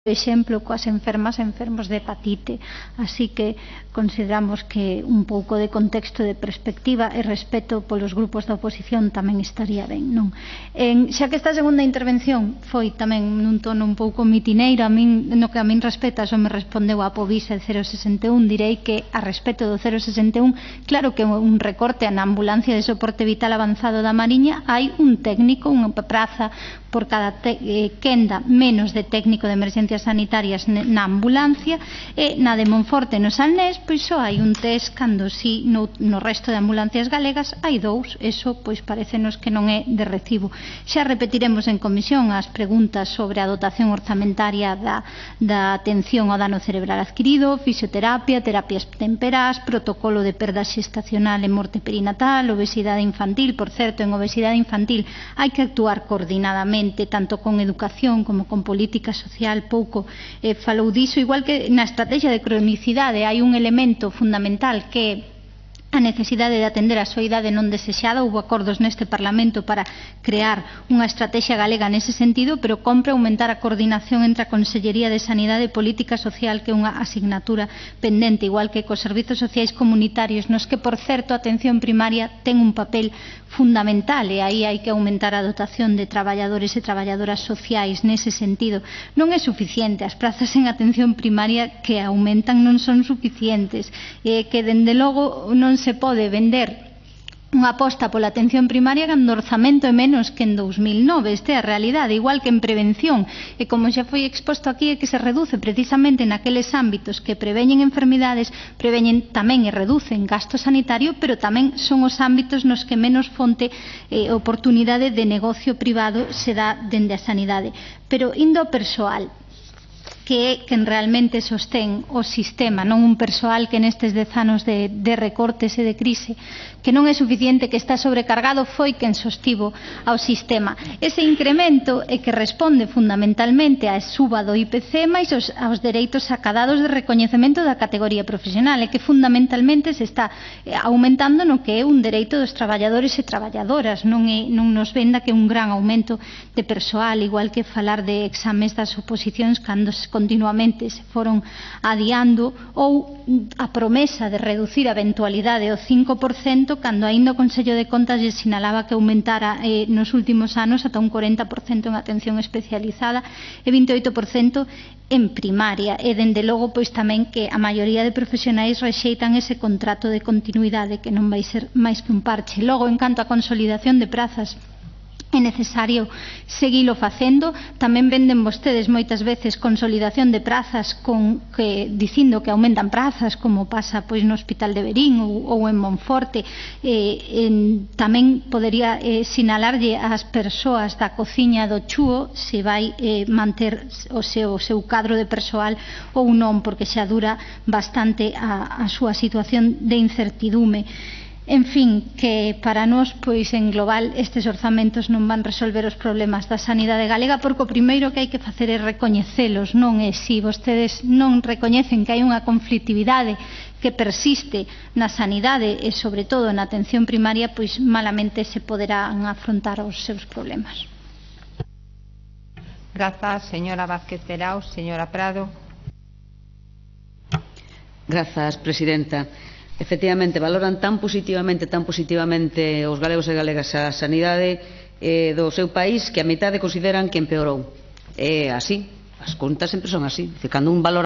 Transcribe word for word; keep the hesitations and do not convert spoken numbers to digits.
exemplo, coas enfermas e enfermos de hepatite. Así que consideramos que un pouco de contexto, de perspectiva e respeto polos grupos da oposición tamén estaría ben, non? En, xa que esta segunda intervención foi tamén nun tono un pouco mitineiro, a min, no que a min respeta, só me respondeu a Povisa de cero sesenta e un, direi que a respecto do cero sesenta e un, claro que un recorte na ambulancia de soporte vital avanzado da Mariña, hai un técnico, unha praza por cada te, eh, quenda menos de técnico de emergencias sanitarias na ambulancia, e na de Monforte no Salnés pois só hai un test, cando si no, no resto de ambulancias galegas hai dous. Eso pois parecenos que non é de recibo. Xa repetiremos en comisión as preguntas sobre a dotación orzamentaria da, da atención ao dano cerebral adquirido, fisioterapia, terapias temperás, protocolo de perda xestacional e morte perinatal, obesidade infantil. Por certo, en obesidade infantil hai que actuar coordinadamente, tanto con educación como con política social. Pouco eh, falou diso, igual que na estrategia de cronicidade hai un elemento fundamental que a necesidade de atender a súa idade non desexada. Houve acordos neste Parlamento para crear unha estrategia galega nese sentido, pero compre aumentar a coordinación entre a Consellería de Sanidade e Política Social, que é unha asignatura pendente, igual que cos servizos sociais comunitarios, nos que, por certo, a atención primaria ten un papel fundamental, e aí hai que aumentar a dotación de traballadores e traballadoras sociais nese sentido. Non é suficiente, as prazas en atención primaria que aumentan non son suficientes, e que, dende logo, non se pode vender unha aposta pola atención primaria cando o orzamento é menos que en dous mil nove. Esta é a realidade, igual que en prevención, e como xa foi exposto aquí, é que se reduce precisamente naqueles ámbitos que preveñen enfermidades, preveñen tamén e reducen gasto sanitario, pero tamén son os ámbitos nos que menos fonte e eh, oportunidade de negocio privado se dá dende a sanidade. Pero indo ao persoal, que é quen realmente sostén o sistema, non un persoal que nestes dez anos de, de recortes e de crise, que non é suficiente, que está sobrecargado, foi quen sostivo ao sistema. Ese incremento é que responde fundamentalmente á suba do I P C máis aos, aos dereitos acadados de recoñecemento da categoría profesional, e que fundamentalmente se está aumentando no que é un dereito dos traballadores e traballadoras. Non, é, non nos venda que é un gran aumento de persoal, igual que falar de exames das oposicións cando continuamente se foron adiando, ou a promesa de reducir a eventualidade ao cinco por cento, cando aínda o Consello de Contas lle sinalaba que aumentara eh, nos últimos anos ata un corenta por cento en atención especializada e vinte e oito por cento en primaria. E dende logo pois tamén que a maioría de profesionais rexeitan ese contrato de continuidade, que non vai ser máis que un parche. Logo, en canto a consolidación de prazas, é necesario seguilo facendo. Tamén venden vostedes moitas veces consolidación de prazas con que, dicindo que aumentan prazas, como pasa pois no Hospital de Verín ou, ou en Monforte. Eh, en, tamén podería eh, sinalarlle ás persoas da cociña do Chúo se vai eh, manter o seu, o seu cadro de persoal ou non, porque xa dura bastante a, a súa situación de incertidume. En fin, que para nós, pois en global, estes orzamentos non van resolver os problemas da sanidade galega, porque o primeiro que hai que facer é recoñecelos. Non é si vostedes non recoñecen que hai unha conflitividade que persiste na sanidade e, sobre todo, na atención primaria, pois malamente se poderán afrontar os seus problemas. Grazas, señora Vázquez Peraos. Señora Prado. Grazas, presidenta. Efectivamente, valoran tan positivamente, tan positivamente os galegos e galegas a sanidade eh, do seu país, que a metade consideran que empeorou. É así, as contas sempre son así. Cando un valora